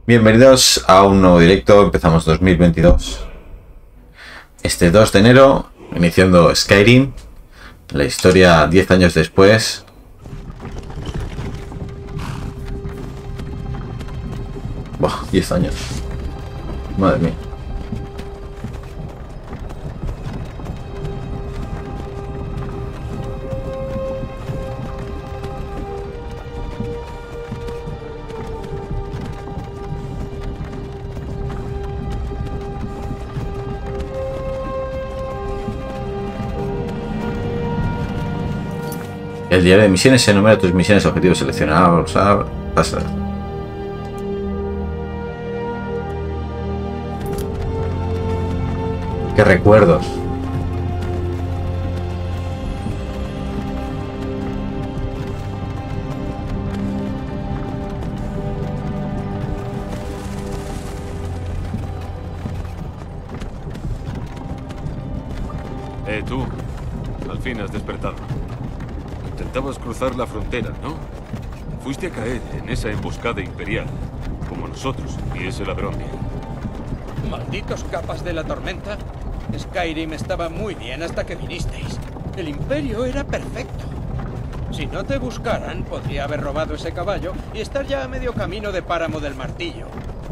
Bienvenidos a un nuevo directo, empezamos 2022. Este 2 de enero, iniciando Skyrim, la historia 10 años después. Buah, 10 años. Madre mía. El diario de misiones enumera tus misiones, objetivos seleccionados. Pasa. Qué recuerdos. Tú. Al fin has despertado. Intentabas cruzar la frontera, ¿no? Fuiste a caer en esa emboscada imperial, como nosotros y ese ladrón de ahí. Malditos capas de la tormenta. Skyrim estaba muy bien hasta que vinisteis. El imperio era perfecto. Si no te buscaran, podría haber robado ese caballo y estar ya a medio camino de Páramo del Martillo.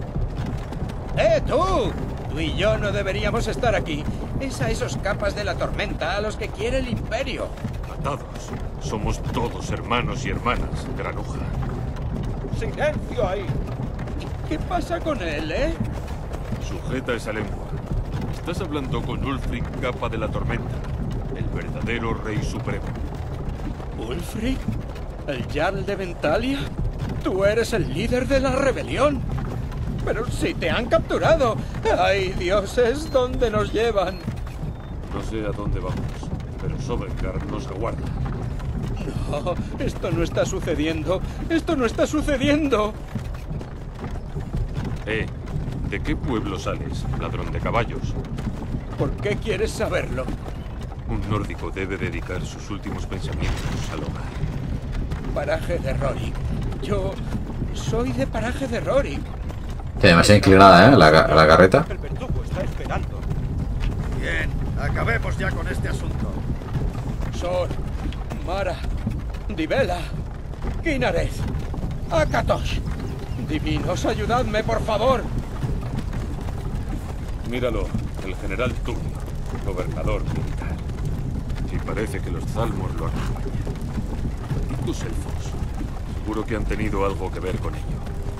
tú! Tú y yo no deberíamos estar aquí. Es a esos capas de la tormenta a los que quiere el imperio. Atados. Somos todos hermanos y hermanas, granuja. ¡Silencio ahí! ¿Qué pasa con él, Sujeta esa lengua. Estás hablando con Ulfric, capa de la tormenta, el verdadero rey supremo. ¿Ulfric? ¿El Jarl de Ventalia? Tú eres el líder de la rebelión. ¡Pero si te han capturado! ¡Ay, dioses! ¿Dónde nos llevan? No sé a dónde vamos, pero Sovngarde nos aguarda. No, esto no está sucediendo. ¡Esto no está sucediendo! ¿De qué pueblo sales, ladrón de caballos? ¿Por qué quieres saberlo? Un nórdico debe dedicar sus últimos pensamientos al hogar. Paraje de Rorik. Yo soy de Paraje de Rorik. Que demasiado inclinada, la carreta. El verdugo está esperando. Bien, acabemos ya con este asunto. Sor, Mara, Divela, Kinaret, Akatosh. Divinos, ayudadme, por favor. Míralo, el general Turbio, gobernador militar. Y parece que los Zalmor lo acompañan. ¿Y tus elfos? Seguro que han tenido algo que ver con ello.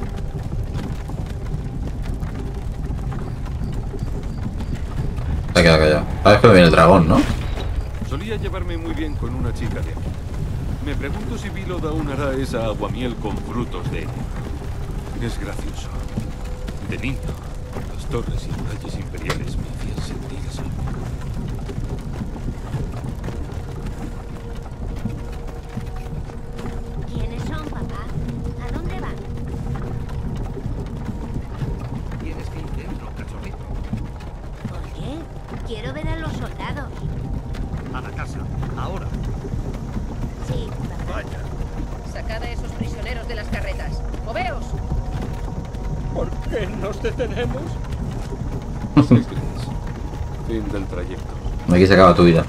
Se ha quedado callado. A ver que viene el dragón, ¿no? Solía llevarme muy bien con una chica de aquí. Me pregunto si Vilod aún hará esa aguamiel con frutos de ello. Es gracioso. De niño, las torres y murallas imperiales me hacían sentir a salvo. ¿Quiénes son, papá? ¿A dónde van? Tienes que ir dentro, cachorrito. ¿Por qué? Quiero ver a los soldados. A la casa, ahora. Sí, papá. Vaya. Sacad a esos prisioneros de las carretas. ¡Moveos! ¿Por qué nos detenemos? ¿Qué crees? Fin del trayecto. Aquí se acaba tu vida.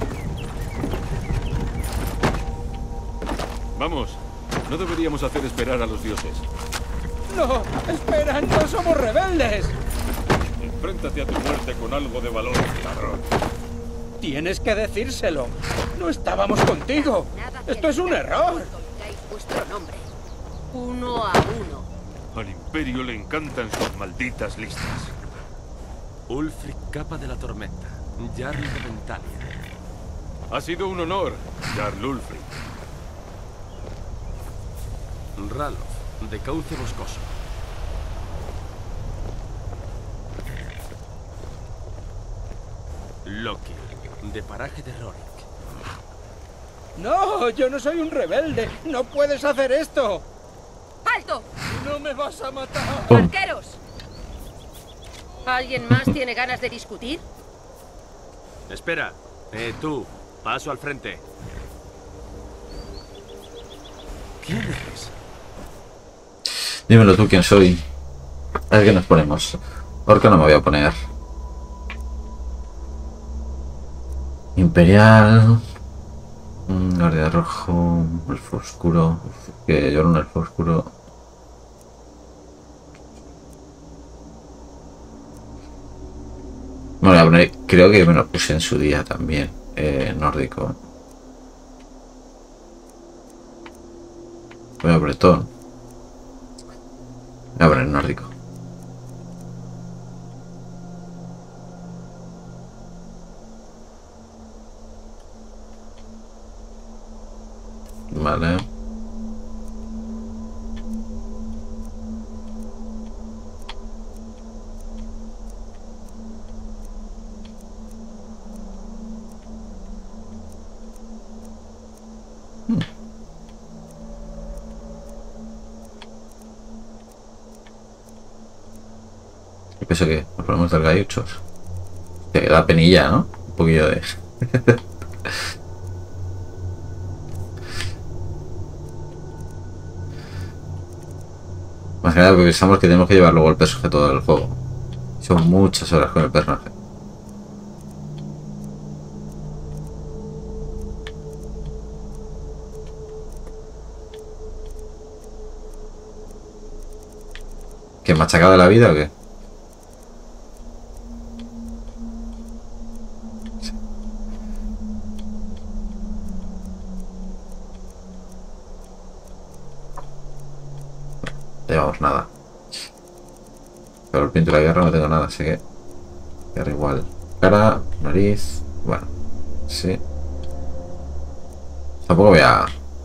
Vamos, no deberíamos hacer esperar a los dioses. ¡No! ¡Espera! ¡No somos rebeldes! Enfréntate a tu muerte con algo de valor, ladrón. Tienes que decírselo. No estábamos contigo. Nada que Esto es un digáis error. cuando digáis vuestro nombre. Uno a uno. Al Imperio le encantan sus malditas listas. Ulfric, capa de la tormenta, Jarl de Ventalia. Ha sido un honor, Jarl Ulfric. Ralof, de Cauce Boscoso. Loki, de Paraje de Rorik. No, yo no soy un rebelde. No puedes hacer esto. ¡Alto! No me vas a matar. ¡Pum! ¡Arqueros! ¿Alguien más tiene ganas de discutir? Espera, tú, paso al frente. ¿Quién eres? Dímelo tú quién soy. A ver qué nos ponemos. Orca no me voy a poner. Imperial. Guardia rojo. Elfo oscuro. Que yo no un elfo oscuro. Me voy a poner. Creo que me lo puse en su día también. Nórdico. Voy a bretón. Voy a poner nórdico. Vale. Yo pienso que nos ponemos delgaditos. Que da penilla, ¿no? Un poquillo de... Más que nada porque pensamos que tenemos que llevar luego el personaje todo el juego. Son muchas horas con el personaje. ¿Qué, machacado de la vida o qué? Sí. No llevamos nada. Pero el pinto de la guerra no tengo nada, así que... Guerra igual. Cara, nariz... Bueno, sí. Tampoco voy a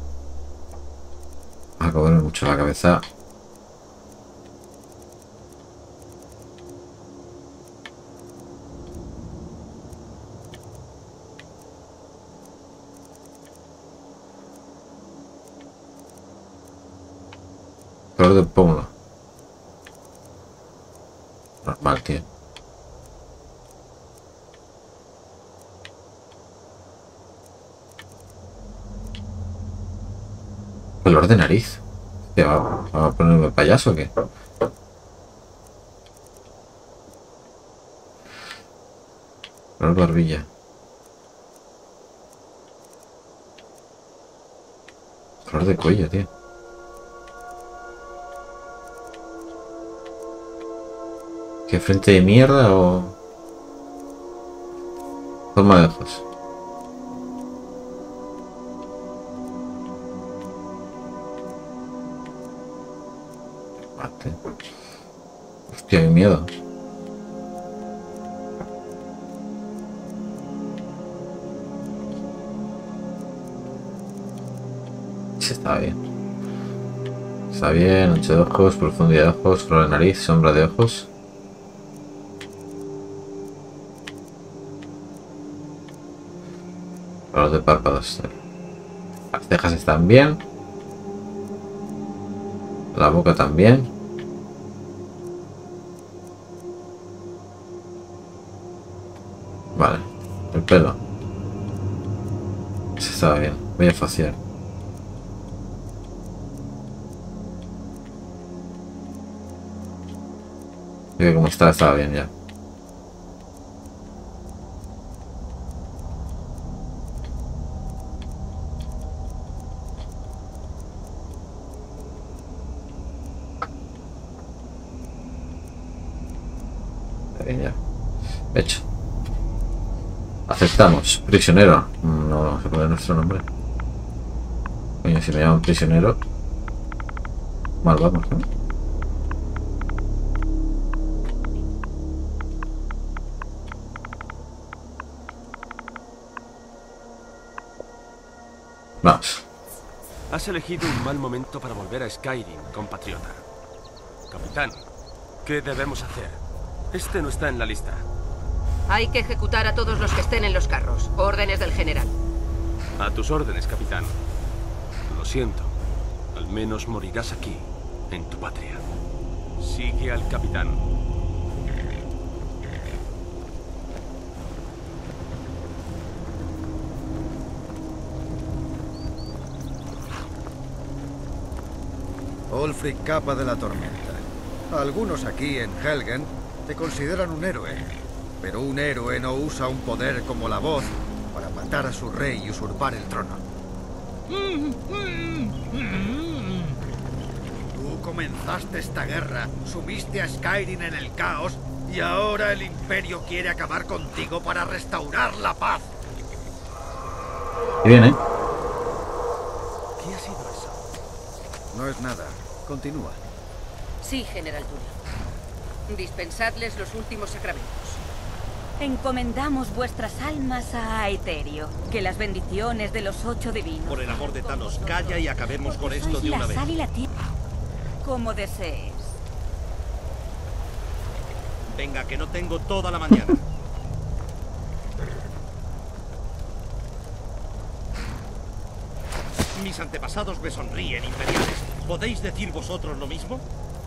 comerme mucho la cabeza. Color de pómulo. Normal, tío. Color de nariz. Tío, ¿vamos a ponerme payaso o qué? Color barbilla. Color de cuello, tío. ¿Qué frente de mierda o...? Forma de ojos. Mate. Hostia, qué miedo. Sí, está bien. Está bien, ancho de ojos, profundidad de ojos, flor de nariz, sombra de ojos. Los de párpados. Las cejas están bien. La boca también. Vale. El pelo. Ese estaba bien. Voy a facial. Creo que como estaba bien ya. Ya. Hecho. Aceptamos. Prisionero. No se pone nuestro nombre. Coño, si me llaman prisionero. Mal vamos, ¿no? Vamos. Has elegido un mal momento para volver a Skyrim, compatriota. Capitán, ¿qué debemos hacer? Este no está en la lista. Hay que ejecutar a todos los que estén en los carros. Órdenes del general. A tus órdenes, capitán. Lo siento. Al menos morirás aquí, en tu patria. Sigue al capitán. Ulfric, capa de la tormenta. Algunos aquí en Helgen te consideran un héroe, pero un héroe no usa un poder como la voz para matar a su rey y usurpar el trono. Tú comenzaste esta guerra, sumiste a Skyrim en el caos y ahora el Imperio quiere acabar contigo para restaurar la paz. Y viene. ¿Qué ha sido eso? No es nada. Continúa. Sí, General Tulio. Dispensadles los últimos sacramentos. Encomendamos vuestras almas a Aeterio. Que las bendiciones de los 8 divinos. Por el amor de Thanos, calla y acabemos con esto de una la vez. sal y la tierra. Como desees. Venga, que no tengo toda la mañana. Mis antepasados me sonríen, imperiales. ¿Podéis decir vosotros lo mismo?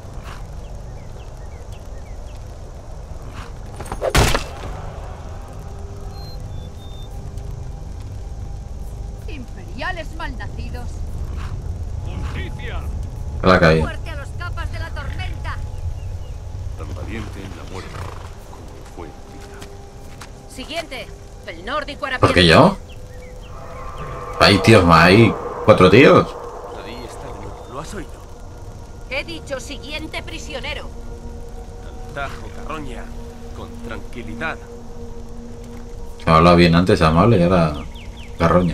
Imperiales malnacidos. ¡Justicia! A la calle. ¡Muerte a los capas de la tormenta! Tan valiente en la muerte como fue en vida. Siguiente. El nórdico ¿Por arapiento. qué yo? Hay tíos más, hay 4 tíos. Ahí está de nuevo. ¿Lo has oído? He dicho siguiente prisionero. Al tajo, carroña. Con tranquilidad. Se me ha hablado bien antes, amable, y ahora carroña.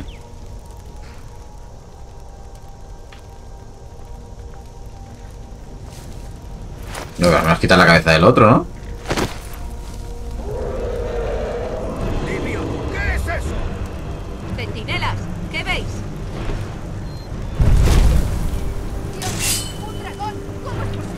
No, me has quitado la cabeza del otro, ¿no? Livio, ¿qué es eso? Centinelas, ¿qué veis? ¡Dios! ¡Un dragón! ¿Cómo es posible?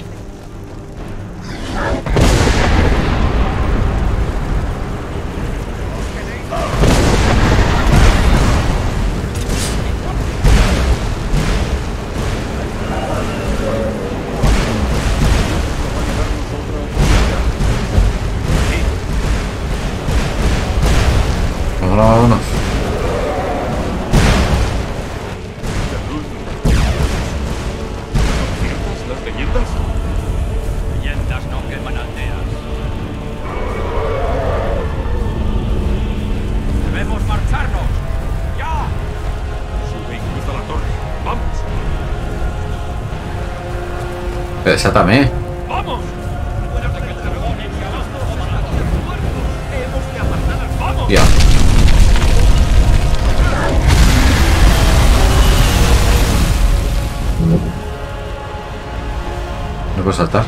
Vámonos, vámonos. ¿Ciertas las leyendas? Leyendas no queman aldeas. ¡Debemos marcharnos! ¡Ya! Sube y cruza la torre. ¡Vamos! Pero desátame. ¡Vamos! Acuérdate que el dragón en Galastos ha matado a los muertos. Hemos de apartar. ¡Vamos! Ya. No puedo saltar.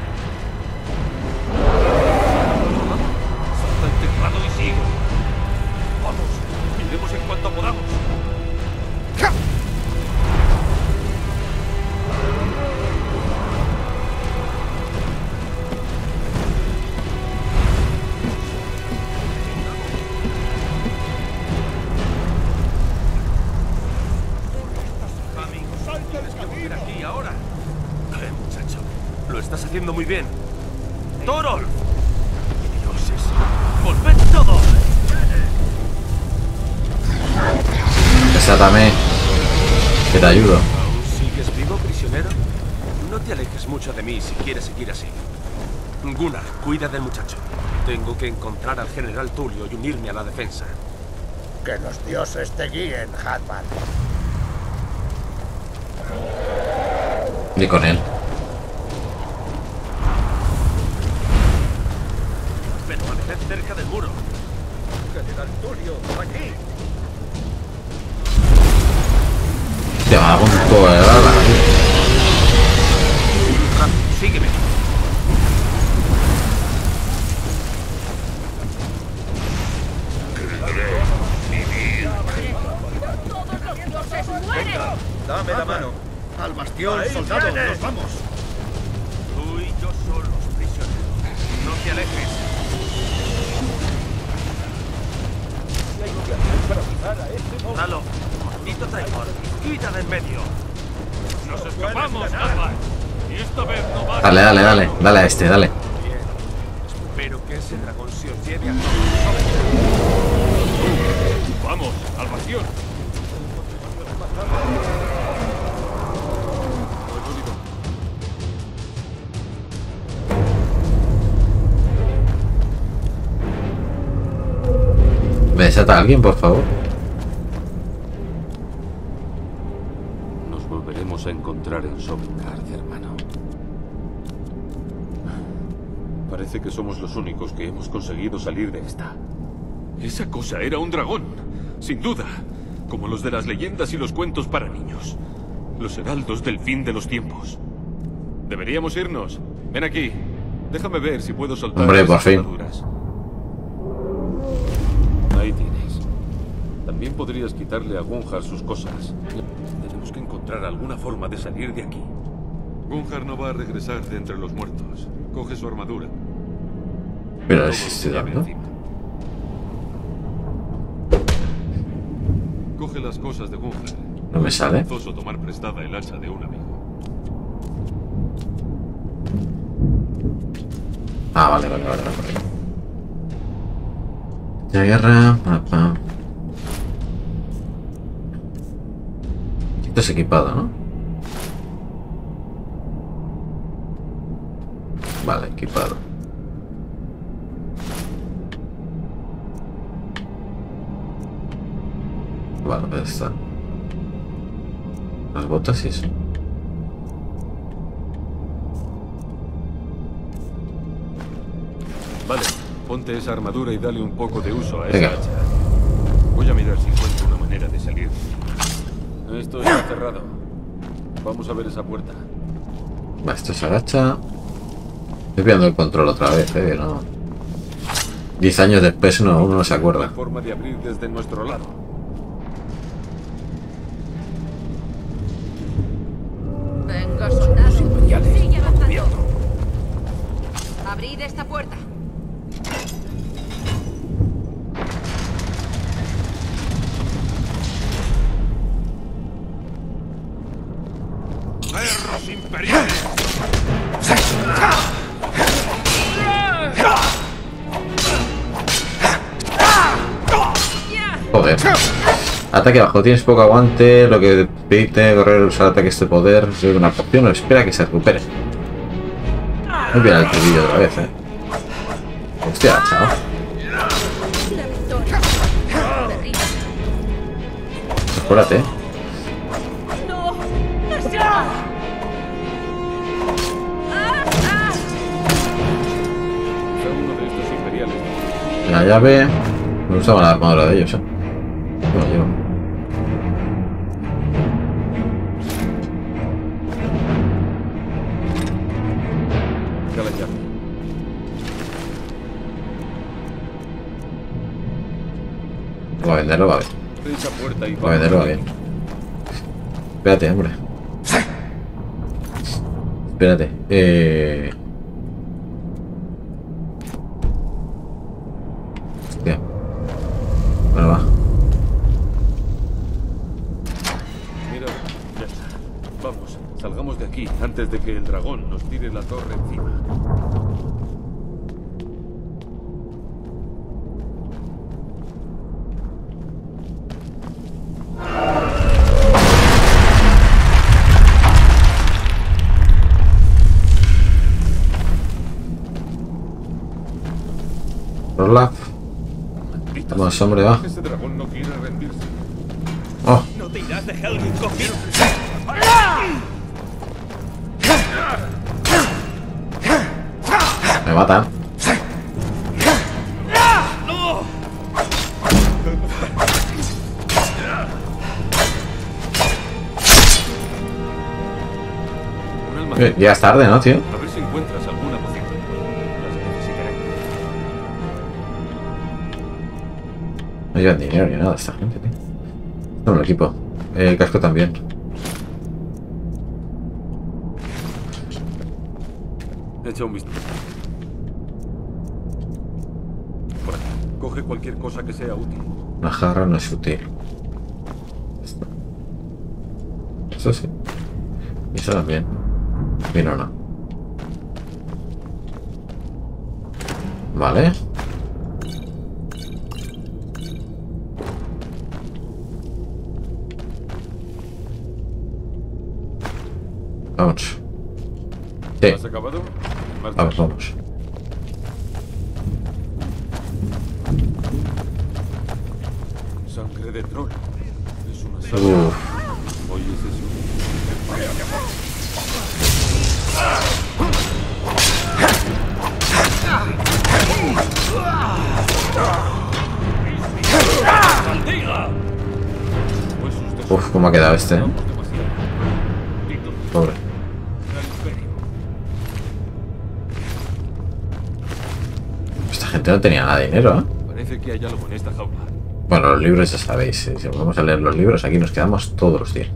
Salta el teclado y sigue. ¡Vamos! Iremos en cuanto podamos. Tienes que volver aquí ahora. Muchacho, lo estás haciendo muy bien. ¡Torol! ¡Dioses! ¡Volved todos! Desátame. Que te ayudo. ¿Aún sigues vivo, prisionero? No te alejes mucho de mí si quieres seguir así. Gunnar, cuida del muchacho. Tengo que encontrar al general Tulio y unirme a la defensa. Que los dioses te guíen, Hatman. Y con él. Permaneced cerca del muro. General Tulio, aquí. Te va a dar un poco de bala. Rápido, sígueme. ¡Todos los dioses mueren! Dame la mano. Al bastión, soldado, nos vamos. Tú y yo solos, prisionero. No te alejes. Dalo, maldito traidor. Quita de en medio. ¡Nos escapamos, Alba! Y esta vez no va. Dale, dale, dale. Dale a este, dale. Bien. Espero que ese dragón se os lleve a ¡Vamos! ¡Al bastión! Desata a alguien, por favor. Nos volveremos a encontrar en Sovngarde, hermano. Parece que somos los únicos que hemos conseguido salir de esta. Esa cosa era un dragón, sin duda. Como los de las leyendas y los cuentos para niños. Los heraldos del fin de los tiempos. Deberíamos irnos. Ven aquí. Déjame ver si puedo soltar Hombre, por esas fin. ataduras. Ahí tienes. También podrías quitarle a Gunjar sus cosas. Tenemos que encontrar alguna forma de salir de aquí. Gunjar no va a regresar de entre los muertos. Coge su armadura. Pero Todo si lo que estoy lleve dando. encima. Coge las cosas de Gunjar. No me sale. Es forzoso tomar prestada el hacha de un amigo. Ah, vale. La guerra. Esto es equipado, ¿no? Vale, equipado. Vale, ya está. Las botas y eso. Vale, ponte esa armadura y dale un poco de uso a Venga. esa hacha. Voy a mirar si encuentro una manera de salir. Esto está cerrado. Vamos a ver esa puerta. Va, esto se agacha. Estoy pillando el control otra vez, ¿no? 10 años después uno no se Hay acuerda. forma de abrir desde nuestro lado. Venga, soldado. Sigue avanzando. Abrid esta puerta. ¡Perros imperiales! Joder. Ataque bajo, tienes poco aguante, lo que permite correr usar ataques de poder, de una poción o espera que se recupere. Muy bien el tubillo otra vez, Hostia, chao. La victoria. Derriba. Apúrate. ¡No! ¡Ya! Fue uno de estos imperiales. La llave. Me gustaba la armadura de ellos, No, yo. Ya la llave. Va a venderlo, va a ver. Abre esa puerta y Va a venderlo, va bien. Espérate, hombre. Espérate. Hostia. Bueno, va. Mira, ya está. Vamos, salgamos de aquí antes de que el dragón nos tire la torre encima. Orlaf. Maldita Vamos, sea, hombre, va. ese dragón no quiere rendirse. Oh, No te irás de Helgen conmigo. me matan. Un almacén. Ya es tarde, ¿no, tío? A ver si encuentras alguna poción. Las necesitaré. No llevan dinero ni nada esta gente, tío. No, el equipo. El casco también. Echa un vistazo. Por aquí. Coge cualquier cosa que sea útil. Una jarra no es útil. Esto. Eso sí. Y eso también. Vino no. Vale. Vamos. Sí, ¿Has acabado? Marcha. vamos. especie de troll. Es una sala. ¿Oyes eso? Uf, cómo ha quedado este. Pobre. Esta gente no tenía nada de dinero, ¿eh? Parece que hay algo en esta jaula. Bueno, los libros ya sabéis. Si vamos a leer los libros, aquí nos quedamos todos los días.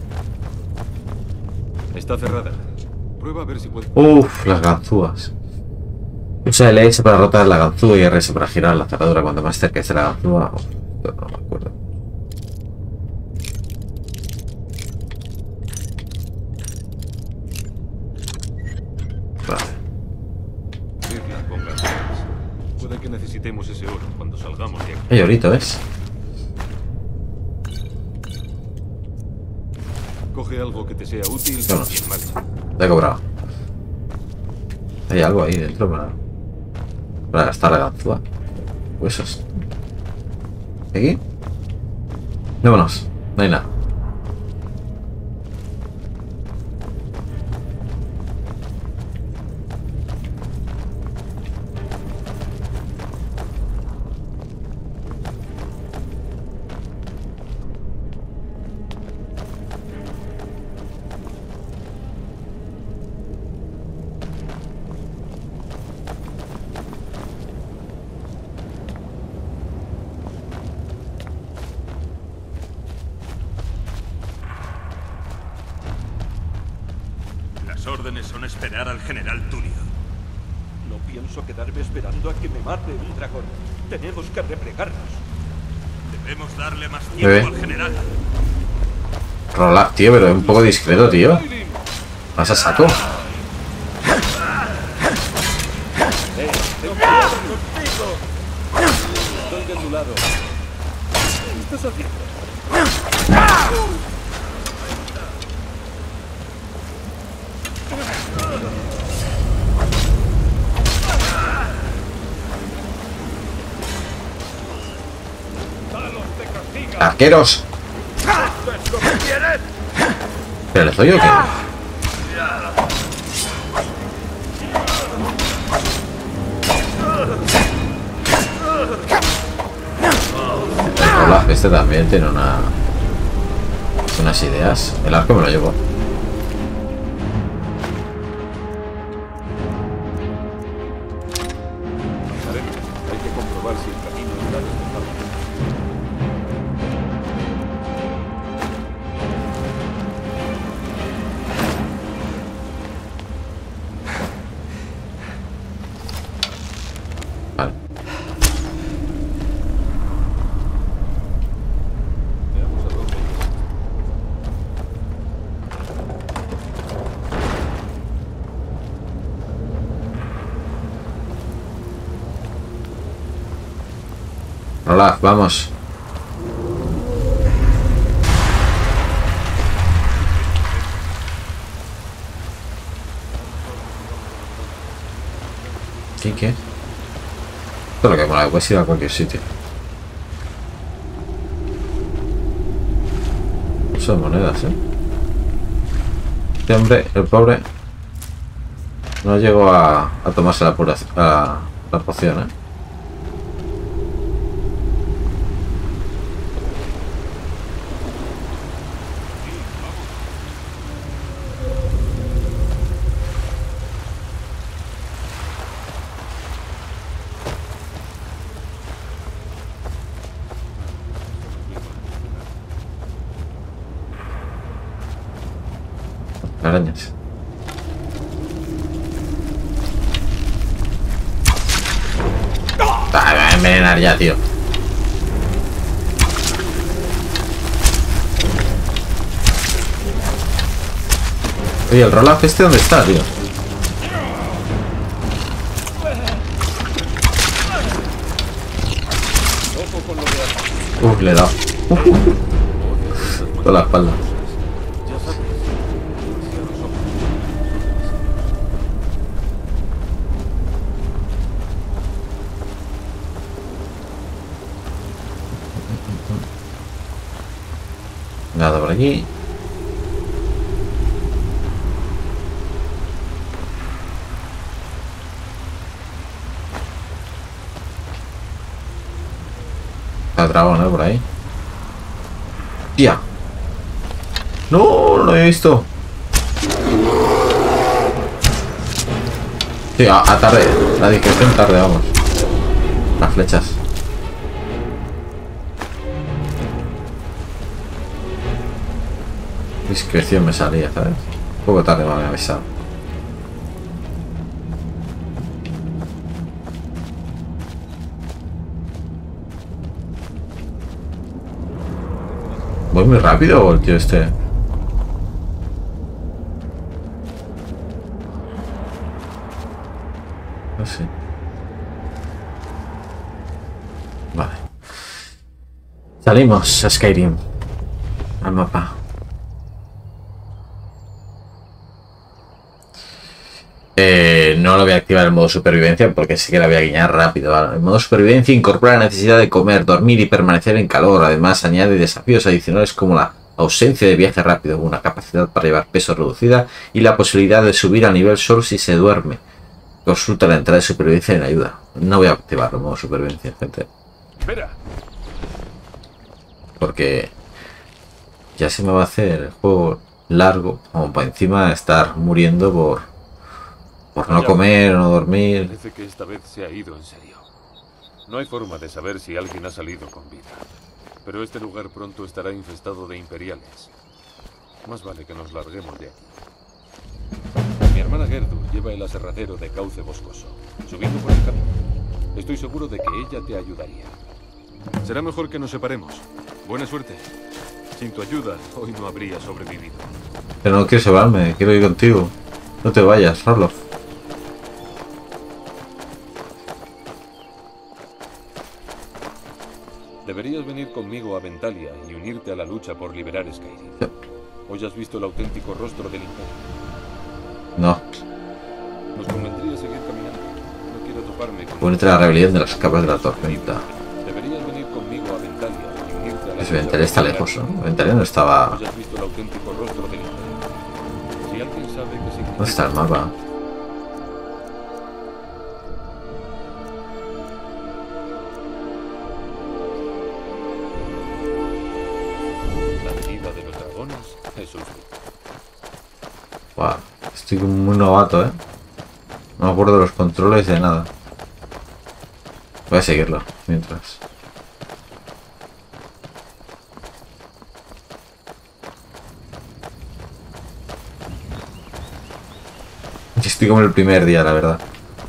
Está cerrada. Prueba a ver si puede. Uf, las ganzúas. Usa LS para rotar la ganzúa y RS para girar la cerradura cuando más cerca esté la ganzúa. Uf, no me acuerdo. Vale. Abrirla con ganzúas. Puede que necesitemos ese oro cuando salgamos de aquí. Hay orito, ¿ves? Coge algo que te sea útil Vamos. y en marcha. Te he cobrado. Hay algo ahí dentro para gastar la ganzúa. Huesos. ¿Aquí? Vámonos. No hay nada. Las órdenes son esperar al general Tulio. No pienso quedarme esperando a que me mate un dragón. Tenemos que replegarnos. Debemos darle más Bebé. tiempo al general. Rola, tío, pero es un poco discreto, tío. ¿Vas a saco? ¡Ten cuidado contigo! Estoy de tu lado. ¿Qué estás haciendo? ¡Arqueros! ¿Pero le doy o qué? El Olaf este también tiene unas ideas. El arco me lo llevo. Hay que comprobar si el camino está despejado. Vale. Veamos a dónde. Olaf, vamos. ¿Qué? Esto es lo que mola, puedes ir a cualquier sitio. Son monedas, Este hombre, el pobre, no llegó a tomarse la poción, Arañas. Ah, me voy a envenenar ya, tío. Oye, el Rolaf este, ¿dónde está, tío? Le he dado. Toda la espalda. Ya sabes, demasiados ojos. Nada por aquí. Está dragón, ¿eh? Por ahí. ¡Tía! ¡No! No lo he visto. Sí, a tarde. La discreción tarde, vamos. Las flechas. Discreción me salía, ¿sabes? Un poco tarde me había avisado. ¿Voy muy rápido o el tío este? No sé. Vale. Salimos a Skyrim. Al mapa. No lo voy a activar el modo supervivencia porque sí que la voy a guiñar rápido. ¿Vale? El modo supervivencia incorpora la necesidad de comer, dormir y permanecer en calor. Además añade desafíos adicionales como la ausencia de viaje rápido, una capacidad para llevar peso reducida y la posibilidad de subir a nivel solo si se duerme. Consulta la entrada de supervivencia en ayuda. No voy a activar el modo supervivencia, gente. Espera. Porque ya se me va a hacer el juego largo, como para encima estar muriendo por no comer o no dormir. Parece que esta vez se ha ido en serio. No hay forma de saber si alguien ha salido con vida. Pero este lugar pronto estará infestado de imperiales. Más vale que nos larguemos de aquí. Mi hermana Gerdu lleva el aserradero de Cauce Boscoso, subiendo por el camino. Estoy seguro de que ella te ayudaría. Será mejor que nos separemos. Buena suerte. Sin tu ayuda, hoy no habría sobrevivido. Pero no quiero separarme, quiero ir contigo. No te vayas, Ralof. Deberías venir conmigo a Ventalia y unirte a la lucha por liberar Skyrim. ¿Hoy has visto el auténtico rostro del Imperio? No. Nos convendría seguir caminando. No quiero toparme con... Únete a la rebelión de las capas de la tormenta. Deberías venir conmigo a Ventalia y unirte a la lucha. Ventalia está lejos, ¿no? Ventalia no estaba... ¿Hoy has visto el auténtico rostro del Imperio? Si alguien sabe qué significa... ¿Dónde está el mapa? Wow, estoy muy novato, no me acuerdo de los controles de nada. Voy a seguirlo mientras. Estoy como el primer día, la verdad.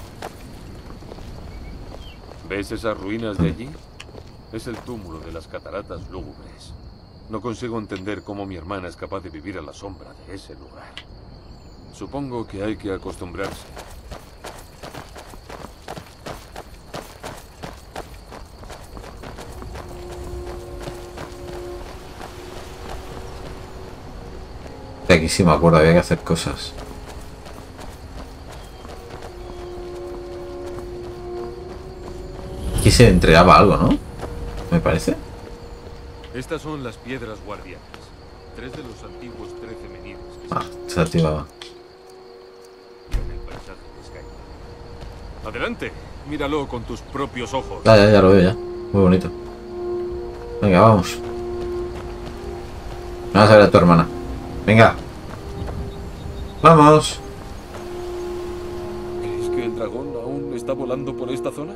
¿Ves esas ruinas de allí? Es el túmulo de las cataratas lúgubres. No consigo entender cómo mi hermana es capaz de vivir a la sombra de ese lugar. Supongo que hay que acostumbrarse. Aquí sí me acuerdo, había que hacer cosas. Aquí se entregaba algo, ¿no? Me parece. Estas son las piedras guardianas. 3 de los antiguos 13 menires que se activaba. En el paisaje de Skyrim. Adelante, míralo con tus propios ojos. Ya lo veo ya. Muy bonito. Venga, vamos. Vamos a ver a tu hermana. Venga. Vamos. ¿Crees que el dragón aún está volando por esta zona?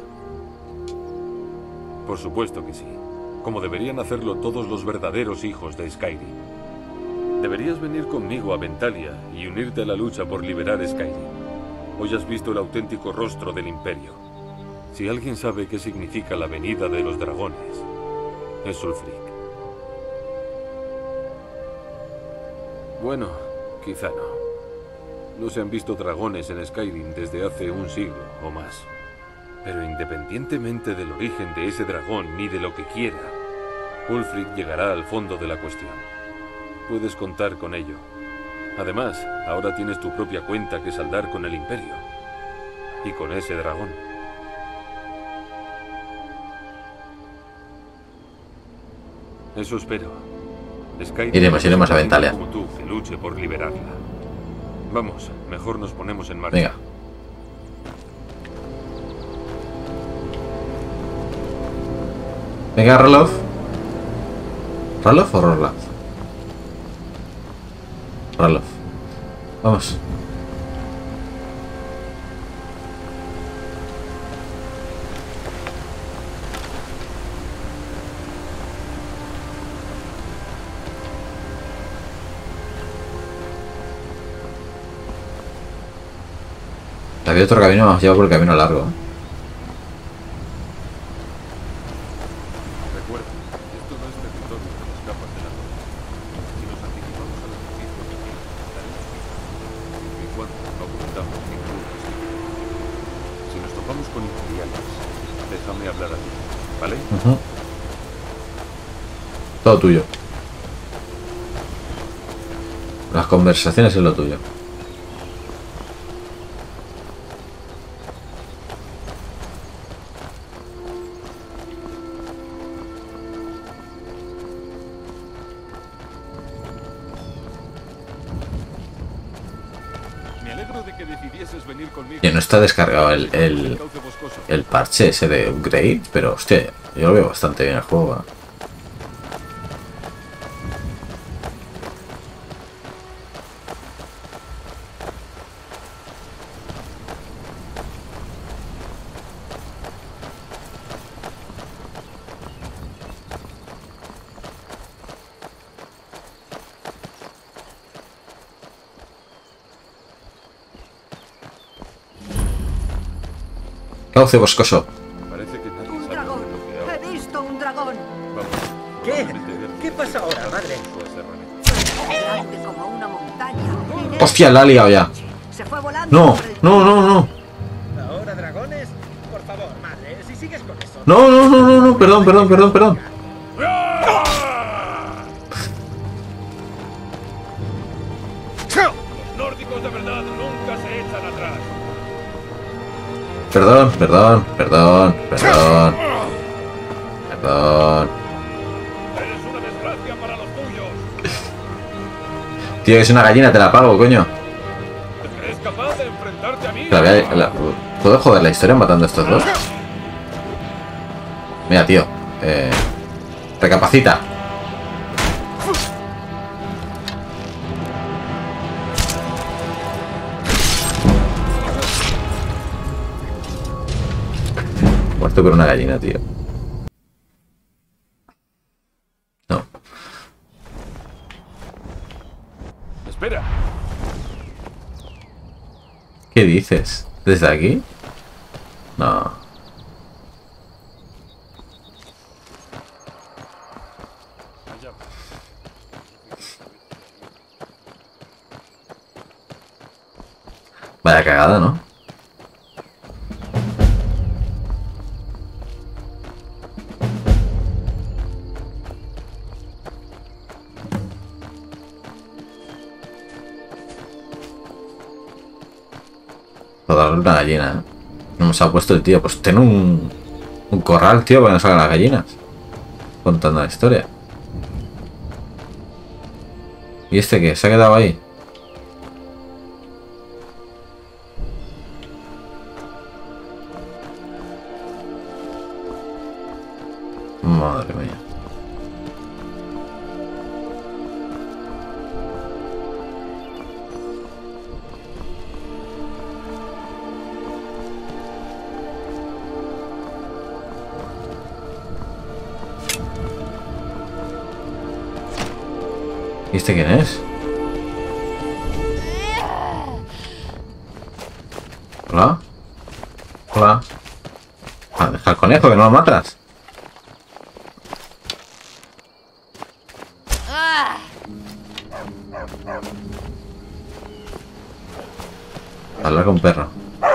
Por supuesto que sí. Como deberían hacerlo todos los verdaderos hijos de Skyrim. Deberías venir conmigo a Ventalia y unirte a la lucha por liberar Skyrim. Hoy has visto el auténtico rostro del Imperio. Si alguien sabe qué significa la venida de los dragones, es Ulfric. Bueno, quizá no. No se han visto dragones en Skyrim desde hace un siglo o más. Pero independientemente del origen de ese dragón ni de lo que quiera, Ulfric llegará al fondo de la cuestión. Puedes contar con ello. Además, ahora tienes tu propia cuenta que saldar con el Imperio. Y con ese dragón. Eso espero. Iremos a Ventalia. Como tú, que luche por liberarla. Vamos, mejor nos ponemos en marcha. Venga. Venga, Roloff. ¿Roloff o Roloff? Roloff. Vamos. Había otro camino, vamos llevar por el camino largo. Recuerda, esto no es territorio de las capas de la torre. Si nos anticipamos a los noticias de aquí, estaremos listos. Siempre y cuando no cometamos ningún desliz. Si nos topamos con imperiales, déjame hablar a ti, ¿vale? Todo tuyo. Las conversaciones es lo tuyo. Que no está descargado el parche ese de upgrade, pero hostia, yo lo veo bastante bien el juego, ¿eh? Cauce boscoso. Parece que nadie ¡Un sabe dragón! de lo que habla. ¡He visto un dragón! Vamos, ¿Qué? probablemente Gertrude ¿Qué pasa ahora, tenga madre? acceso a esa herramienta. Grande como una montaña. Hostia, la ha liado ya. Se fue volando. No, por el- no, no, no. ¿Ahora dragones? Por favor, madre, si sigues con eso... No, no, no, no, no, perdón, perdón, perdón, perdón. Los nórdicos de verdad nunca se echan atrás. Perdón, perdón, perdón, perdón. Perdón. Eres una desgracia para los tuyos. Tío, es una gallina, te la pago, coño. ¿Te crees capaz de enfrentarte a mí? ¿Puedo joder la historia matando a estos dos? Mira, tío. Recapacita. Muerto por una gallina, tío. No. Espera. ¿Qué dices? ¿Desde aquí? No. Vaya cagada, ¿no? Toda una gallina, ¿eh? No se ha puesto el tío. Pues ten un corral, tío, para que no salgan las gallinas. Contando la historia. ¿Y este qué? ¿Se ha quedado ahí? Madre mía. ¿Y este quién es? Hola. Hola. Ah, deja al conejo, que no lo matas. Hablar con un perro.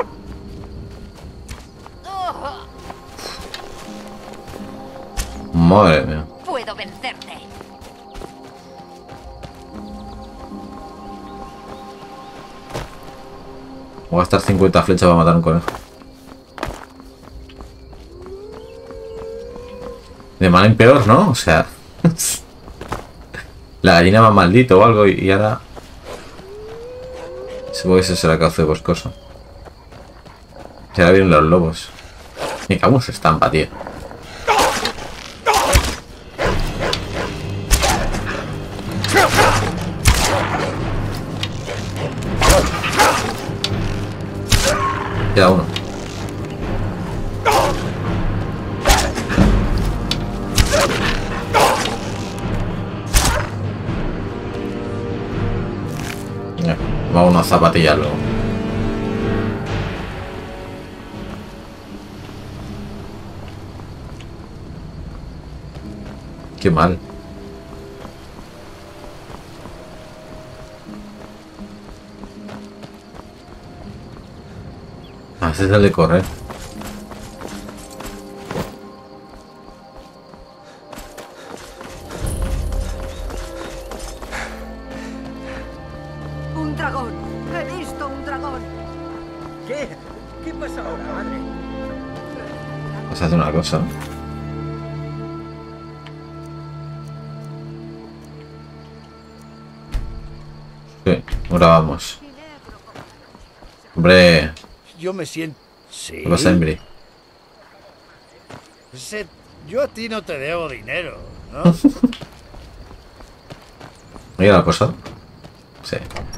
Madre mía. Puedo vencerte. Voy a gastar 50 flechas para matar a un conejo. De mal en peor, ¿no? O sea... La gallina más maldito o algo y ahora... Supongo que ese será Cauce Boscoso. Y ahora vienen los lobos. Y cómo se estampa, tío. Queda uno. Vamos a una zapatilla luego. Qué mal. Ese es el de correr. ¡Un dragón! ¡He visto un dragón! ¿Qué? ¿Qué pasa ahora, madre? Pues hace una cosa. Sí, ahora vamos. Hombre, Yo me siento... Sí. ¿qué pasa, Embry? Yo a ti no te debo dinero, ¿no? ¿Mira la cosa? Sí.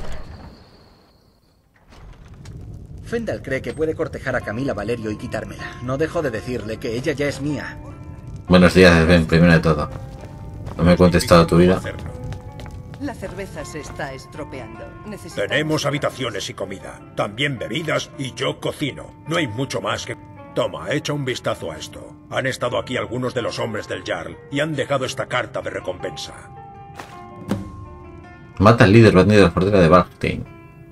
Fendal cree que puede cortejar a Camila Valerio y quitármela. No dejo de decirle que ella ya es mía. Buenos días, Ben, primero de todo. No me he contestado tu vida. La cerveza se está estropeando. Tenemos habitaciones y comida, también bebidas y yo cocino. No hay mucho más que... Toma, echa un vistazo a esto. Han estado aquí algunos de los hombres del Jarl y han dejado esta carta de recompensa. Mata al líder bandido de la fortaleza de Valstein.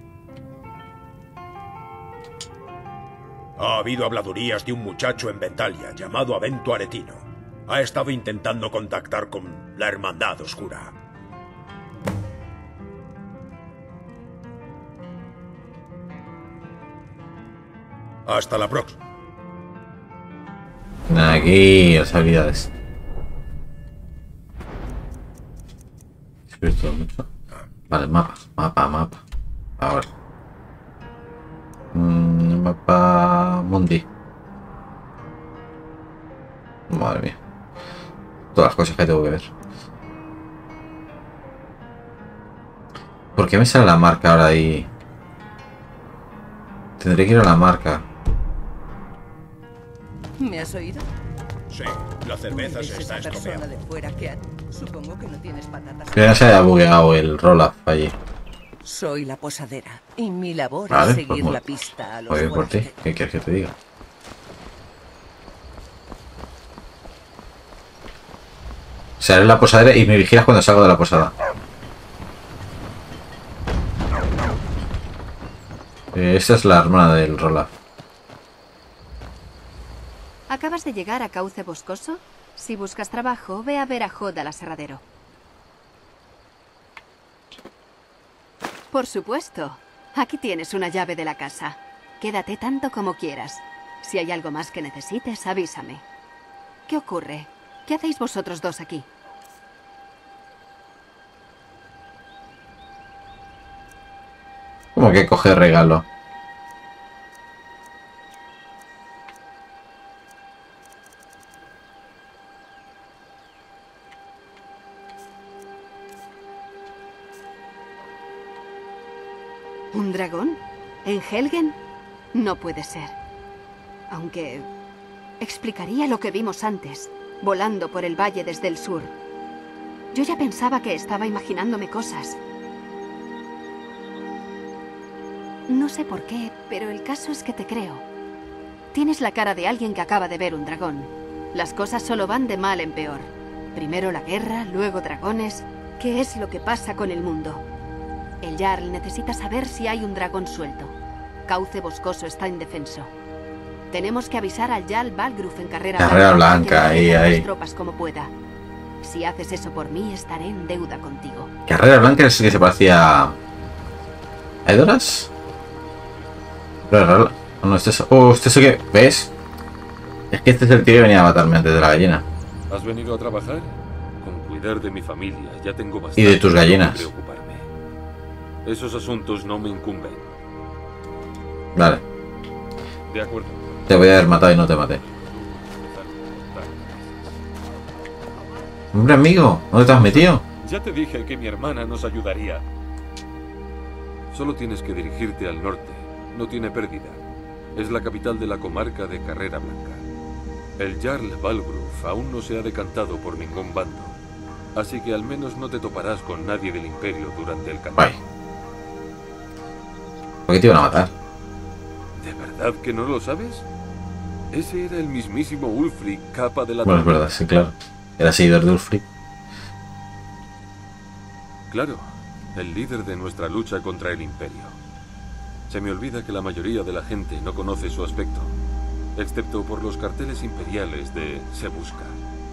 Ha habido habladurías de un muchacho en Ventalia llamado Avento Aretino. Ha estado intentando contactar con la Hermandad Oscura. Hasta la próxima. Aquí, las habilidades. Espíritu de mucho. Vale, mapa. Ahora. Mapa Mundi. Madre mía. Todas las cosas que tengo que ver. ¿Por qué me sale la marca ahora ahí? Tendré que ir a la marca. ¿Me has oído? Sí, la cerveza ¿Eres se está esa persona estropeando. de fuera que supongo que no tienes patatas. Que ya se haya bugueado el roll-up allí. Soy la posadera y mi labor Vale, es pues seguir muy- la pista a los Muy bien por ti. forasteros. ¿Qué quieres que te diga? O sea, eres la posadera y me vigilas cuando salgo de la posada. Esta es la hermana del roll-up. ¿Acabas de llegar a Cauce Boscoso? Si buscas trabajo, ve a ver a Jod al aserradero. Por supuesto. Aquí tienes una llave de la casa. Quédate tanto como quieras. Si hay algo más que necesites, avísame. ¿Qué ocurre? ¿Qué hacéis vosotros dos aquí? ¿Cómo que coger regalo? ¿Un dragón? ¿En Helgen? No puede ser. Aunque... explicaría lo que vimos antes, volando por el valle desde el sur. Yo ya pensaba que estaba imaginándome cosas. No sé por qué, pero el caso es que te creo. Tienes la cara de alguien que acaba de ver un dragón. Las cosas solo van de mal en peor. Primero la guerra, luego dragones. ¿Qué es lo que pasa con el mundo? El Jarl necesita saber si hay un dragón suelto. Cauce Boscoso está indefenso. Tenemos que avisar al Jarl Valgruf en Carrera Blanca, para que ahí, me ahí. las tropas como pueda. Si haces eso por mí, estaré en deuda contigo. Carrera Blanca es que se parecía... ¿A Edoras? No, este es... Oh, este es el que... ¿Ves? Es que este es el tío que venía a matarme antes de la gallina. ¿Has venido a trabajar? Con cuidado. cuidar de mi familia, ya tengo bastante. Y de tus gallinas. Que preocuparme. Esos asuntos no me incumben. Vale. De acuerdo. Te voy a haber matado y no te maté. Hombre, amigo, ¿dónde te has metido? Ya te dije que mi hermana nos ayudaría. Solo tienes que dirigirte al norte. No tiene pérdida. Es la capital de la comarca de Carrera Blanca. El Jarl Balgruf aún no se ha decantado por ningún bando. Así que al menos no te toparás con nadie del Imperio durante el camino. Bye. ¿Por qué te iban a matar? ¿De verdad que no lo sabes? Ese era el mismísimo Ulfric, capa de la... Bueno, es verdad, sí, claro. Era seguidor de Ulfric. Claro, el líder de nuestra lucha contra el Imperio. Se me olvida que la mayoría de la gente no conoce su aspecto, excepto por los carteles imperiales de Se Busca.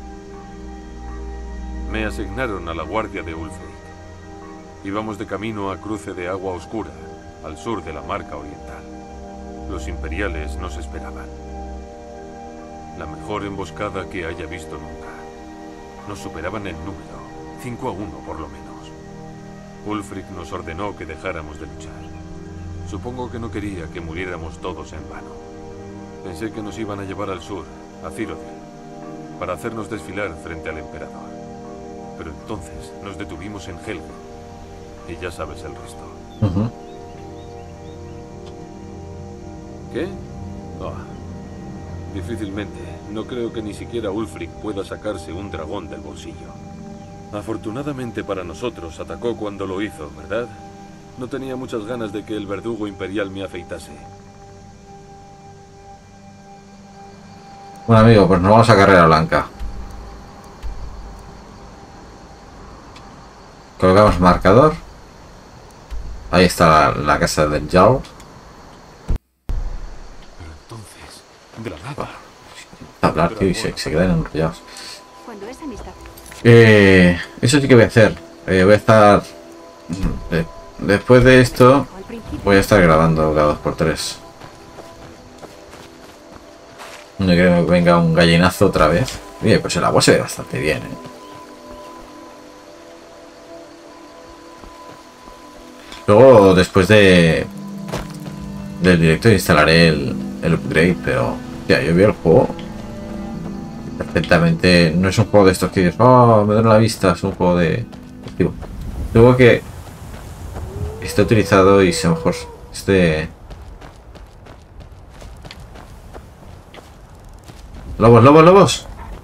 Me asignaron a la guardia de Ulfric. Íbamos de camino a Cruce de Agua Oscura, al sur de la Marca Oriental. Los imperiales nos esperaban. La mejor emboscada que haya visto nunca. Nos superaban en número, 5-1 por lo menos. Ulfric nos ordenó que dejáramos de luchar. Supongo que no quería que muriéramos todos en vano. Pensé que nos iban a llevar al sur, a Cyrodiil, para hacernos desfilar frente al emperador. Pero entonces nos detuvimos en Helgen, y ya sabes el resto. ¿Qué? Difícilmente. No creo que ni siquiera Ulfric pueda sacarse un dragón del bolsillo. Afortunadamente para nosotros atacó cuando lo hizo, ¿verdad? No tenía muchas ganas de que el verdugo imperial me afeitase. Bueno, amigo, pues nos vamos a Carrera Blanca. Colocamos marcador. Ahí está la casa del Jarl. Pero entonces, de la nada. Hablar, tío, y se quedan enrollados. Cuando es amistad. Eso sí que voy a hacer. Voy a estar... después de esto, voy a estar grabando cada 2x3. No creo que venga un gallinazo otra vez. Bien, pues el agua se ve bastante bien, ¿eh? Luego, después del directo, instalaré el upgrade, pero... Ya, yo vi el juego perfectamente. No es un juego de estos que dices, oh, me duele la vista. Es un juego de... Luego que está utilizado y sea mejor este... ¡Lobos, lobos, lobos!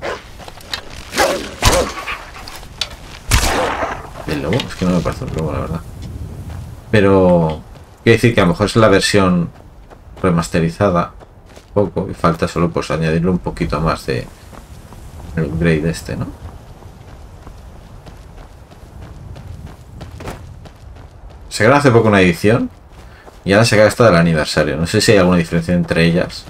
¿El lobo? Es que no me parece un lobo, la verdad. Pero... quiere decir que a lo mejor es la versión remasterizada. Poco. Y falta solo pues añadirle un poquito más de... el upgrade este, ¿no? Se grabó hace poco una edición. Y ahora se acaba esta del aniversario. No sé si hay alguna diferencia entre ellas.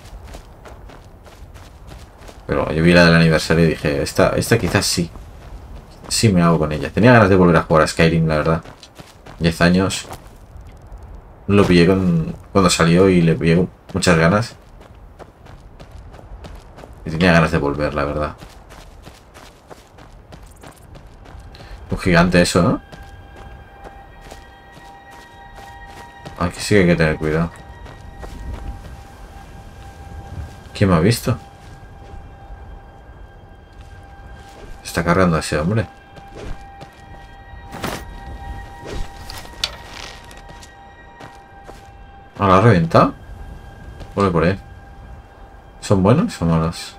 Pero yo vi la del aniversario y dije, esta quizás sí. Sí me hago con ella. Tenía ganas de volver a jugar a Skyrim, la verdad. 10 años. Lo pillé cuando salió y le pillé muchas ganas. Y tenía ganas de volver, la verdad. Un gigante eso, ¿no? Aquí sí que hay que tener cuidado. ¿Quién me ha visto? Está cargando a ese hombre. ¿Ah, la ha reventado? Vuelve por ahí. ¿Son buenos o malos?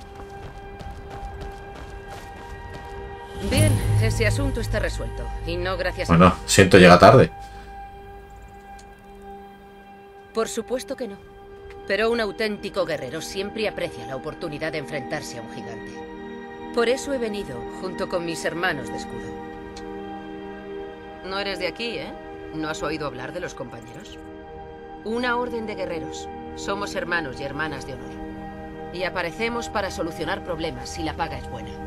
Bien, ese asunto está resuelto. Y no gracias a... Bueno, siento llega tarde. Por supuesto que no. Pero un auténtico guerrero siempre aprecia la oportunidad de enfrentarse a un gigante. Por eso he venido, junto con mis hermanos de escudo. No eres de aquí, ¿eh? ¿No has oído hablar de los compañeros? Una orden de guerreros. Somos hermanos y hermanas de honor. Y aparecemos para solucionar problemas si la paga es buena.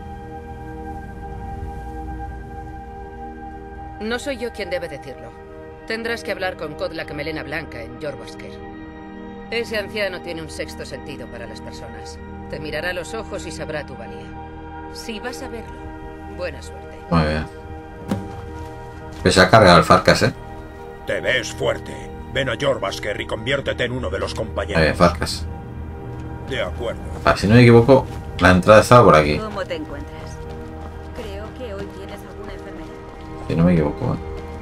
No soy yo quien debe decirlo. Tendrás que hablar con Kodlak Melena Blanca en Jorrvaskr. Ese anciano tiene un sexto sentido para las personas. Te mirará a los ojos y sabrá tu valía. Si vas a verlo, buena suerte. Muy bien. Pues se ha cargado el Farkas, ¿eh? Te ves fuerte. Ven a Jorbasker y conviértete en uno de los compañeros. Farkas. De acuerdo. Si no me equivoco, la entrada estaba por aquí. ¿Cómo te encuentras? Creo que hoy tienes alguna enfermedad. Si no me equivoco, ¿eh?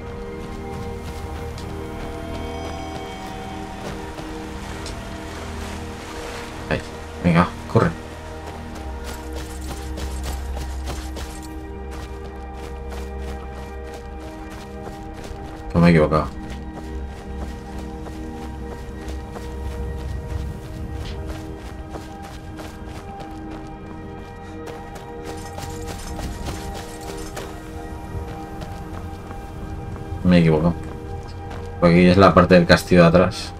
Ahí. Venga, corre. No me he equivocado. Me he equivocado. Porque aquí es la parte del castillo de atrás.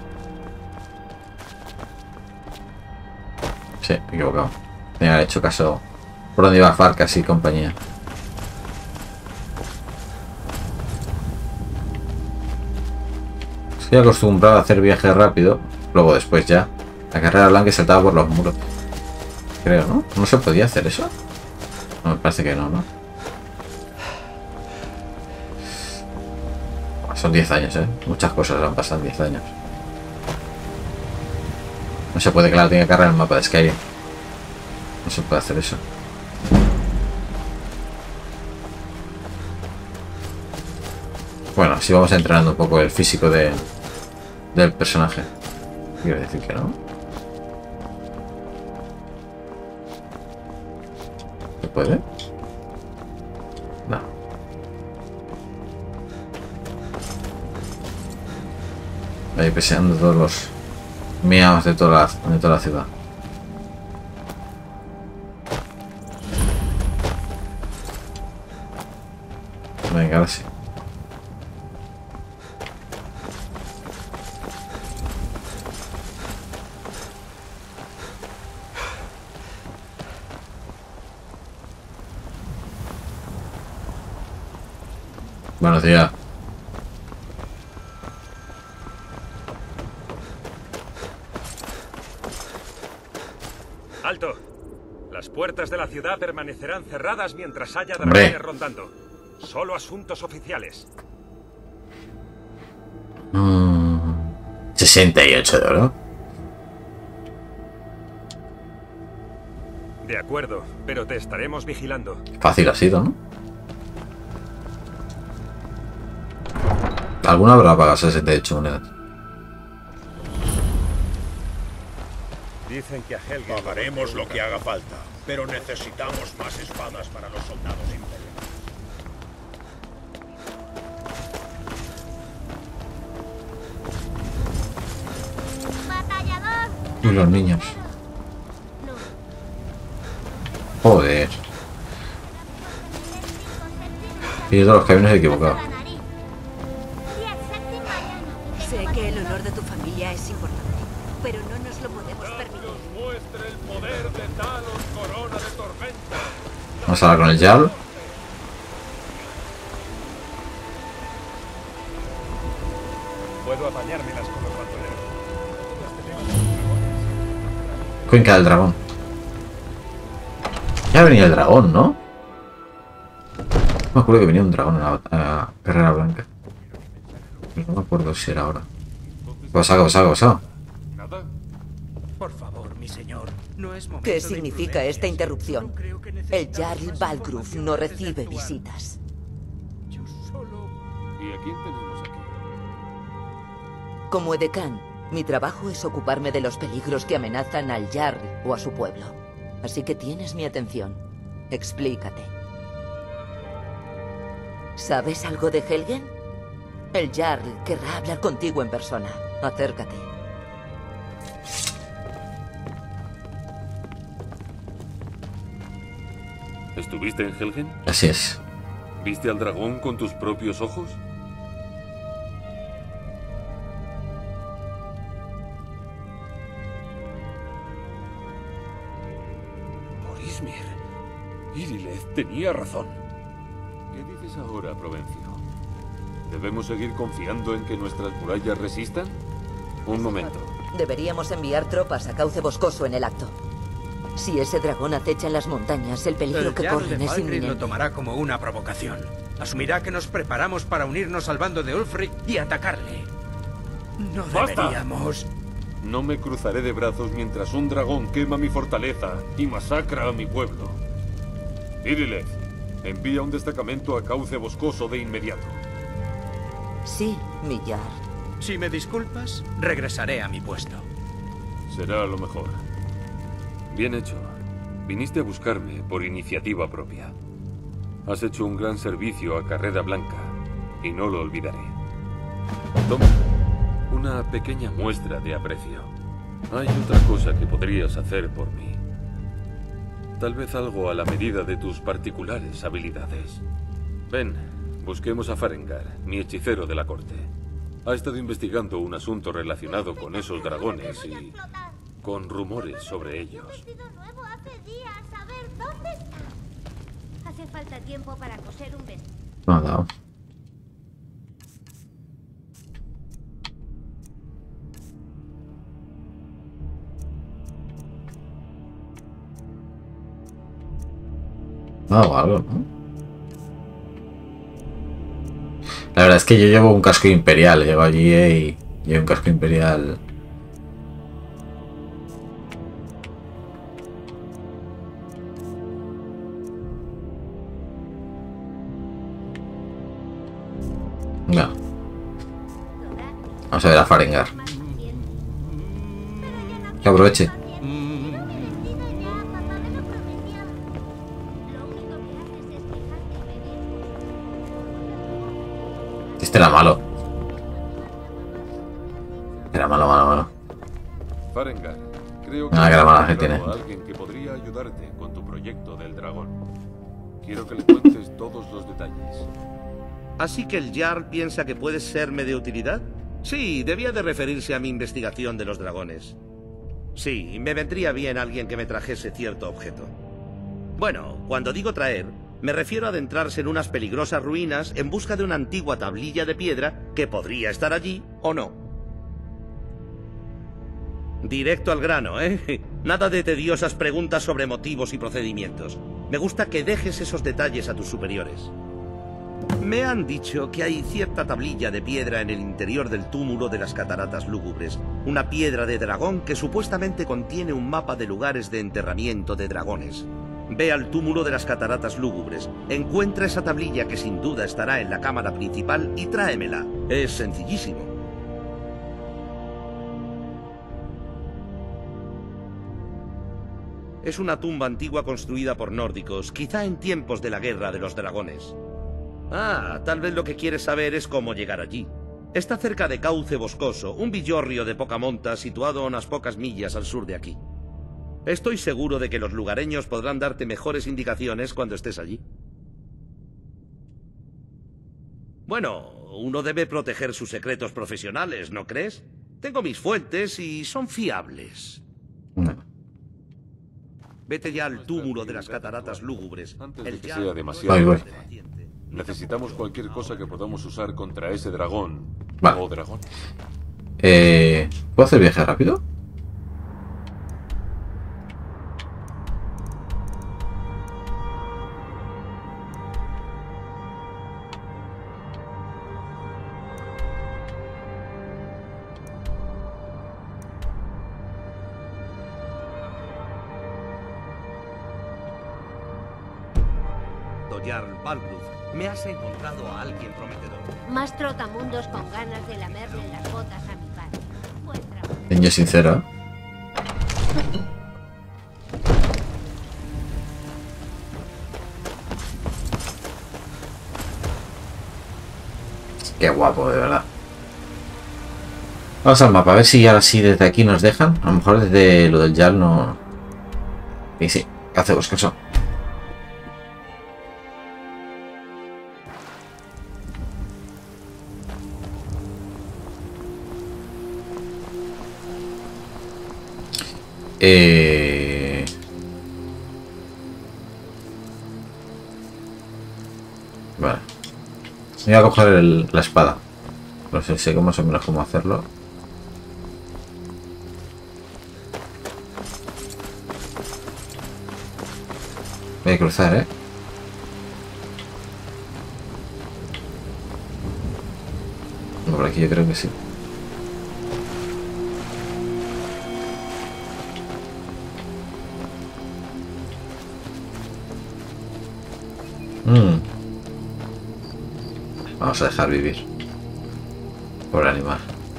Sí, me he equivocado. Tenía que haber hecho caso por donde iba Farkas y compañía. Estoy acostumbrado a hacer viaje rápido. Luego después ya. La carrera blanca saltaba por los muros. Creo, ¿no? ¿No se podía hacer eso? No, me parece que no, ¿no? Son 10 años, ¿eh? Muchas cosas han pasado en 10 años. No se puede, claro, tiene que cargar el mapa de Skyrim. No se puede hacer eso. Bueno, así vamos entrenando un poco el físico del personaje. Quiero decir que no. ¿Se puede? No. Ahí peseando todos los miaos de toda la ciudad. Venga, ahora sí. Buenos días. ¡Alto! Las puertas de la ciudad permanecerán cerradas mientras haya dragones rondando. Solo asuntos oficiales. 68 de oro. De acuerdo, pero te estaremos vigilando. Fácil ha sido, ¿no? ¿Alguna habrá pagado 68 monedas? Dicen que a Helgen pagaremos lo que haga falta, pero necesitamos más espadas para los soldados imperiales. Y los niños. Joder. Y todos los caminos equivocados. Sé que el honor de tu familia es importante, pero no nos lo podemos permitir. Muestre el poder de Talos, corona de tormenta. Vamos a hablar con el Jarl. Puedo apañármelas con los bandoleros. Cuenca del dragón. Ya venía el dragón, ¿no? No me acuerdo que venía un dragón en la carrera blanca. Pero no me acuerdo si era ahora. ¿Qué pasa? ¿Qué pasa? ¿Qué pasa? ¿Nada? Por favor, mi señor, no es momento ¿Qué de significa esta interrupción? No creo que El necesitamos Jarl Balgruf información no antes de recibe actuar. visitas. Yo solo... ¿Y a quién tenemos aquí? Como edecán, mi trabajo es ocuparme de los peligros que amenazan al Jarl o a su pueblo. Así que tienes mi atención. Explícate. ¿Sabes algo de Helgen? El Jarl querrá hablar contigo en persona. Acércate. ¿Estuviste en Helgen? Así es. ¿Viste al dragón con tus propios ojos? Morismir. Irileth tenía razón. ¿Qué dices ahora, Provencio? ¿Debemos seguir confiando en que nuestras murallas resistan? Un momento. Deberíamos enviar tropas a Cauce Boscoso en el acto. Si ese dragón acecha en las montañas, el peligro que corren es Falkreath inminente. lo tomará como una provocación. Asumirá que nos preparamos para unirnos al bando de Ulfric y atacarle. No ¡Basta! deberíamos... No me cruzaré de brazos mientras un dragón quema mi fortaleza y masacra a mi pueblo. Irileth, envía un destacamento a Cauce Boscoso de inmediato. Sí, mi Jarl. Si me disculpas, regresaré a mi puesto. Será lo mejor. Bien hecho. Viniste a buscarme por iniciativa propia. Has hecho un gran servicio a Carrera Blanca y no lo olvidaré. Toma, una pequeña muestra de aprecio. Hay otra cosa que podrías hacer por mí. Tal vez algo a la medida de tus particulares habilidades. Ven, busquemos a Farengar, mi hechicero de la corte. Ha estado investigando un asunto relacionado con esos dragones y con rumores sobre ellos. Nuevo hace días. A ver, ¿dónde está? Hace falta tiempo para coser un vestido. Nada. O algo, ¿no? La verdad es que yo llevo un casco imperial. Llego allí y llevo un casco imperial. No. Vamos a ver a Farengar. Que aproveche. Este era malo. Era malo. Farengar, creo que Ah, que era mala que tiene. a alguien que podría ayudarte con tu proyecto del dragón. Quiero que le cuentes todos los detalles. ¿Así que el Jarl piensa que puedes serme de utilidad? Sí, debía de referirse a mi investigación de los dragones. Sí, me vendría bien alguien que me trajese cierto objeto. Bueno, cuando digo traer, me refiero a adentrarse en unas peligrosas ruinas en busca de una antigua tablilla de piedra que podría estar allí o no. Directo al grano, ¿eh? Nada de tediosas preguntas sobre motivos y procedimientos. Me gusta que dejes esos detalles a tus superiores. Me han dicho que hay cierta tablilla de piedra en el interior del túmulo de las Cataratas Lúgubres. Una piedra de dragón que supuestamente contiene un mapa de lugares de enterramiento de dragones. Ve al túmulo de las Cataratas Lúgubres, encuentra esa tablilla que sin duda estará en la cámara principal y tráemela. Es sencillísimo. Es una tumba antigua construida por nórdicos, quizá en tiempos de la Guerra de los Dragones. Ah, tal vez lo que quieres saber es cómo llegar allí. Está cerca de Cauce Boscoso, un villorrio de poca monta situado a unas pocas millas al sur de aquí. Estoy seguro de que los lugareños podrán darte mejores indicaciones cuando estés allí. Bueno, uno debe proteger sus secretos profesionales, ¿no crees? Tengo mis fuentes y son fiables. Vete ya al túmulo de las Cataratas Lúgubres. Antes de que sea demasiado tarde. Necesitamos cualquier cosa que podamos usar contra ese dragón. Vale. O dragón. ¿Puedo hacer viaje rápido? Jarl Balgruuf, me has encontrado a alguien prometedor. Más trotamundos con ganas de lamerle las botas a mi padre. Buen trabajo. Niño sincero. Qué guapo, de verdad. Vamos al mapa, a ver si ahora sí desde aquí nos dejan. A lo mejor desde lo del Jarl no... Y sí, hacemos caso. Vale. Voy a coger la espada. No sé más o menos cómo hacerlo. Voy a cruzar, ¿eh? No, por aquí yo creo que sí. Vamos a dejar vivir. Por animal.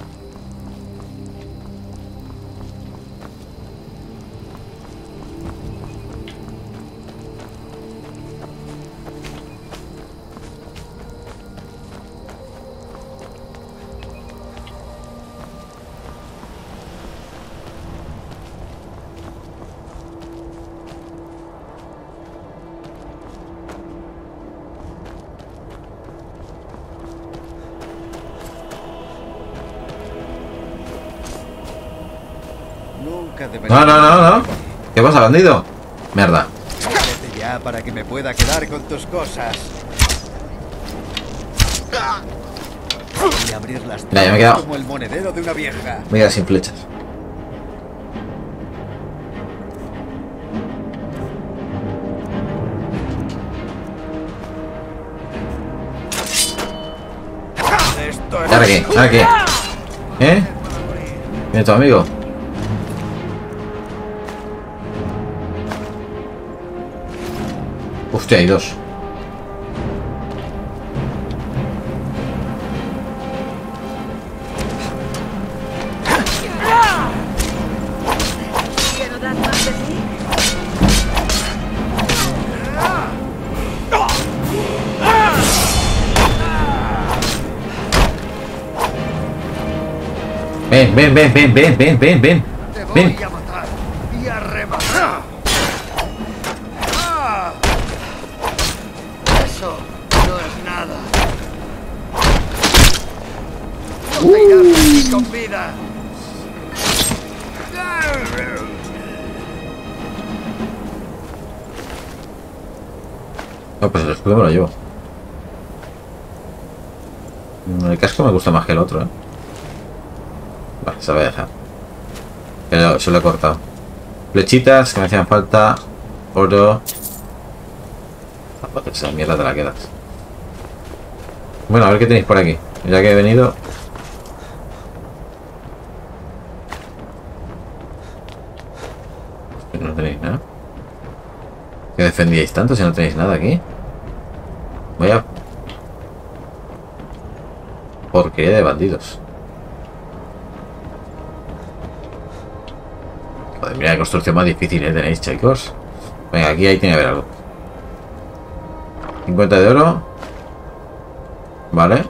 No. ¿Qué pasa, bandido? Mierda. Vete ya para que me pueda quedar con tus cosas. Y abrir las Mira, ya me he quedado. como el monedero de una vieja. Me he quedado sin flechas. ¿Ahora qué? ¿Ahora qué? ¿Eh? ¿Viene tu amigo? Hostia, hay dos. ¿Quiero dar más de ti? Ven. Te voy Ven. a matar y a rematar. Eso no es nada. No te irás de aquí con vida. No, pues el escudo me lo llevo. El casco me gusta más que el otro, ¿eh? Vale, se lo voy a dejar. Pero se lo he cortado. Flechitas que me hacían falta. Oro. Pues esa mierda te la quedas. Bueno, a ver qué tenéis por aquí. Ya que he venido. No tenéis nada. ¿Qué defendíais tanto si no tenéis nada aquí? Vaya porquería de bandidos. Joder, mira la construcción más difícil, tenéis, chicos. Venga, aquí ahí tiene que haber algo. 50 de oro. Vale.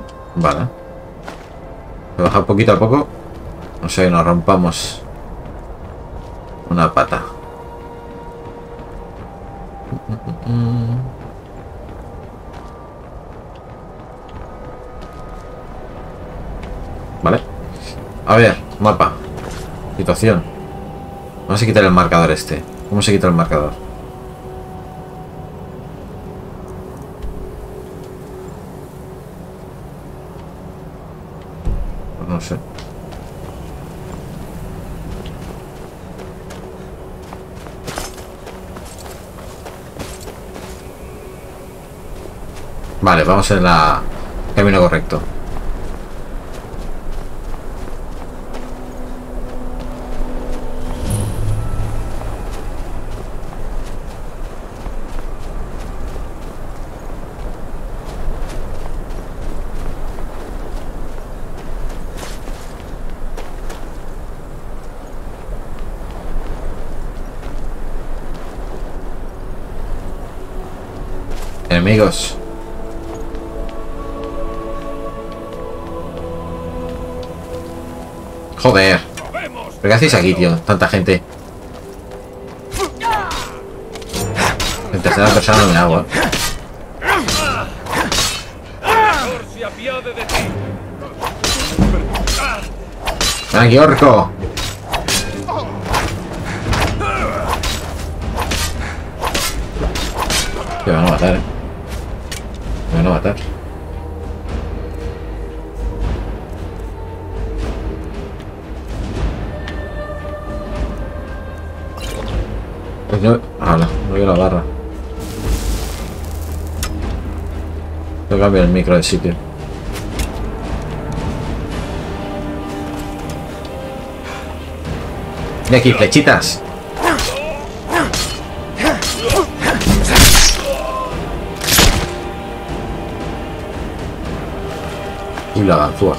He bajado poquito a poco. No sé, nos rompamos una pata. Vale. A ver, mapa. Situación. Vamos a quitar el marcador este. ¿Cómo se quita el marcador? Pues no sé. Vale, vamos en la camino correcto. Enemigos. Joder. ¿Pero qué hacéis aquí, tío? Tanta gente. En tercera persona no me hago, ¿eh? ¡Ven aquí, orco! Me van a matar, ¿eh? Me van a matar. Pues no... Ah, no veo la barra. Tengo que cambiar el micro de sitio. De aquí, flechitas. Y la ganzúa.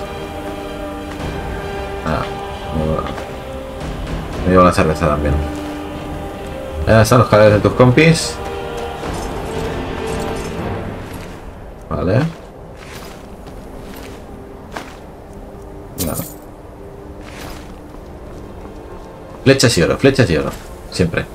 Me llevo la cerveza también. Ahí están los cadáveres de tus compis. Vale. Vale. Flechas y oro, flechas y oro. Siempre.